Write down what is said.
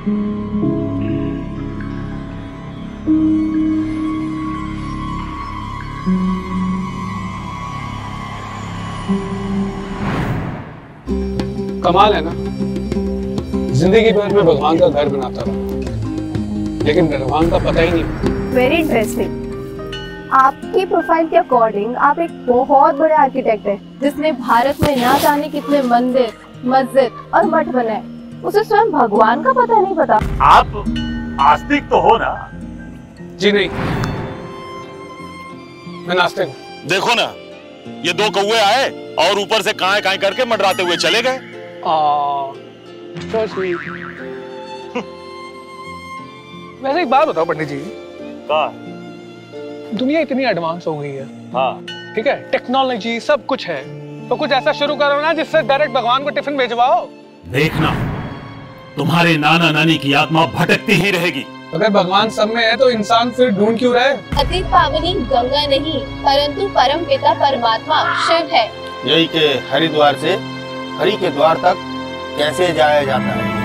कमाल है ना, जिंदगी भर में भगवान का घर बनाता रहा, लेकिन भगवान का पता ही नहीं। Very interesting. आपकी प्रोफाइल के अकॉर्डिंग आप एक बहुत बड़े आर्किटेक्ट हैं, जिसने भारत में ना जाने कितने मंदिर, मस्जिद और मठ बनाए, उसे स्वयं भगवान का पता नहीं पता। आप आस्तिक तो हो ना? जी नहीं, मैं नास्तिक हूँ। देखो ना, ये दो कौवे आए और ऊपर से काएं काएं करके मंडराते हुए चले गए। तो वैसे एक बात बताओ पंडित जी, दुनिया इतनी एडवांस हो गई है, हाँ ठीक है, टेक्नोलॉजी सब कुछ है, तो कुछ ऐसा शुरू करो ना जिससे डायरेक्ट भगवान को टिफिन भेजवाओ। देखना, तुम्हारे नाना नानी की आत्मा भटकती ही रहेगी। अगर भगवान सब में है तो इंसान फिर ढूंढ क्यों रहे? अति पावनी गंगा नहीं, परंतु परम पिता परमात्मा शिव है। यही के हरिद्वार से हरि के द्वार तक कैसे जाया जाता है?